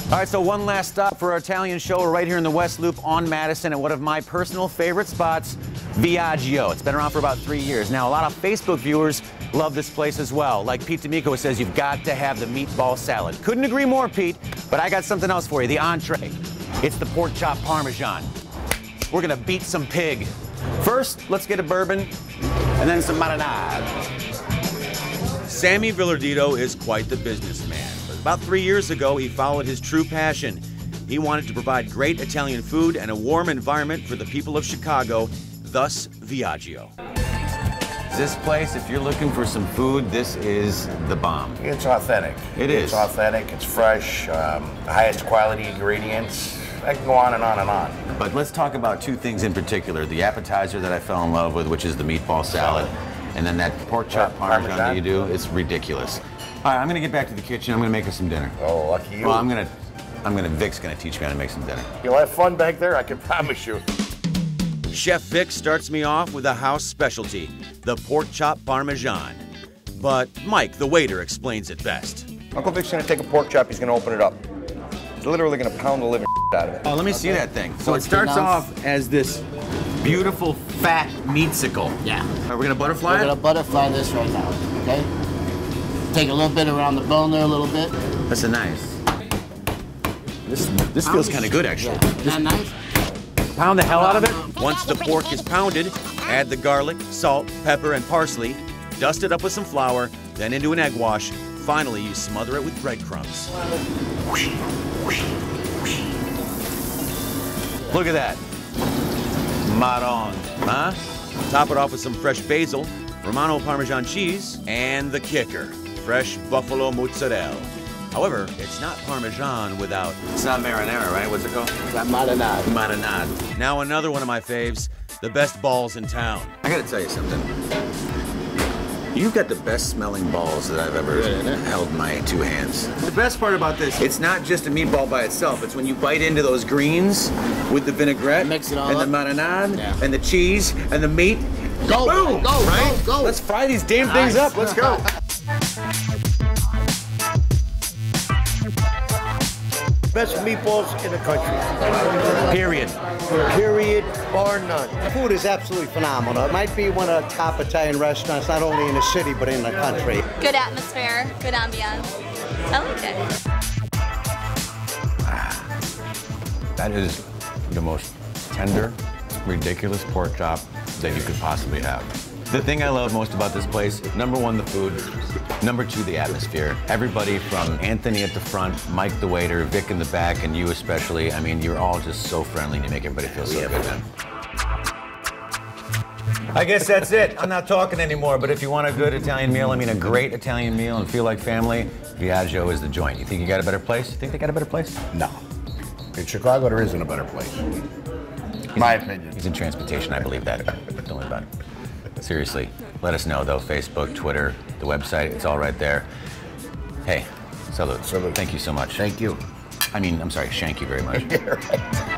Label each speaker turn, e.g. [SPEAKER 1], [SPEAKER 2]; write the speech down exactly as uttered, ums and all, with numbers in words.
[SPEAKER 1] All right, so one last stop for our Italian show. We're right here in the West Loop on Madison at one of my personal favorite spots, Viaggio. It's been around for about three years. Now, a lot of Facebook viewers love this place as well. Like Pete D'Amico says, you've got to have the meatball salad. Couldn't agree more, Pete, but I got something else for you, the entree. It's the pork chop parmesan. We're gonna beat some pig. First, let's get a bourbon, and then some marinade.
[SPEAKER 2] Sammy Villardito is quite the businessman. But about three years ago, he followed his true passion. He wanted to provide great Italian food and a warm environment for the people of Chicago, thus Viaggio.
[SPEAKER 1] This place, if you're looking for some food, this is the bomb.
[SPEAKER 3] It's authentic.
[SPEAKER 1] It is.
[SPEAKER 3] It's authentic, it's fresh, um, highest quality ingredients. I can go on and on and on.
[SPEAKER 1] But let's talk about two things in particular. The appetizer that I fell in love with, which is the meatball salad, and then that pork chop parmesan, parmesan that you do, it's ridiculous. All right, I'm gonna get back to the kitchen. I'm gonna make us some dinner.
[SPEAKER 3] Oh, lucky you.
[SPEAKER 1] Well, I'm gonna, I'm gonna, Vic's gonna teach me how to make some dinner.
[SPEAKER 3] You'll have fun back there, I can promise you.
[SPEAKER 2] Chef Vic starts me off with a house specialty, the pork chop parmesan. But Mike, the waiter, explains it best.
[SPEAKER 4] Uncle Vic's gonna take a pork chop, he's gonna open it up. He's literally gonna pound the living out of it.
[SPEAKER 1] Oh, let me see that thing. So it starts off as this beautiful fat meatsicle.
[SPEAKER 5] Yeah.
[SPEAKER 1] Are we gonna butterfly
[SPEAKER 5] We're
[SPEAKER 1] it?
[SPEAKER 5] gonna butterfly this right now, okay? Take a little bit around the bone there, a little bit.
[SPEAKER 1] That's a nice. This this feels kind of good, actually.
[SPEAKER 5] Yeah. Isn't that nice?
[SPEAKER 1] Pound the hell out of it.
[SPEAKER 2] Once the pork is pounded, add the garlic, salt, pepper, and parsley. Dust it up with some flour, then into an egg wash. Finally, you smother it with breadcrumbs.
[SPEAKER 1] Look at that. Maron, huh?
[SPEAKER 2] Top it off with some fresh basil, Romano Parmesan cheese, and the kicker, fresh buffalo mozzarella. However, it's not Parmesan without...
[SPEAKER 1] It's not marinara, right? What's it called?
[SPEAKER 5] That marinade.
[SPEAKER 1] Marinade.
[SPEAKER 2] Now another one of my faves, the best balls in town.
[SPEAKER 1] I gotta tell you something. You've got the best smelling balls that I've ever held in my two hands. The best part about this, it's not just a meatball by itself. It's when you bite into those greens with the vinaigrette,
[SPEAKER 5] Mix it all
[SPEAKER 1] and
[SPEAKER 5] up.
[SPEAKER 1] the marinade,
[SPEAKER 5] Yeah.
[SPEAKER 1] and the cheese, and the meat.
[SPEAKER 5] Go,
[SPEAKER 1] Boom!
[SPEAKER 5] go,
[SPEAKER 1] right?
[SPEAKER 5] go, go.
[SPEAKER 1] Let's fry these damn things
[SPEAKER 5] Nice.
[SPEAKER 1] up. Let's go.
[SPEAKER 6] Best meatballs in the country.
[SPEAKER 1] Period.
[SPEAKER 6] Period, bar none. Food is absolutely phenomenal. It might be one of the top Italian restaurants, not only in the city, but in the country.
[SPEAKER 7] Good atmosphere, good ambiance. I like it.
[SPEAKER 8] That is the most tender, ridiculous pork chop that you could possibly have.
[SPEAKER 1] The thing I love most about this place, number one, the food. Number two, the atmosphere. Everybody from Anthony at the front, Mike the waiter, Vic in the back, and you especially. I mean, you're all just so friendly and you make everybody feel so good, man. I guess that's it. I'm not talking anymore, but if you want a good Italian meal, I mean a great Italian meal and feel like family, Viaggio is the joint. You think you got a better place? You think they got a better place?
[SPEAKER 3] No. In Chicago, there isn't a better place.
[SPEAKER 1] He's
[SPEAKER 3] My
[SPEAKER 1] in,
[SPEAKER 3] opinion.
[SPEAKER 1] He's in transportation, I believe that. Don't worry about it. Seriously, let us know though, Facebook, Twitter, the website, it's all right there. Hey, salute.
[SPEAKER 3] Salute.
[SPEAKER 1] Thank you so much.
[SPEAKER 3] Thank you.
[SPEAKER 1] I mean, I'm sorry, shank you very much.
[SPEAKER 3] Yeah, right.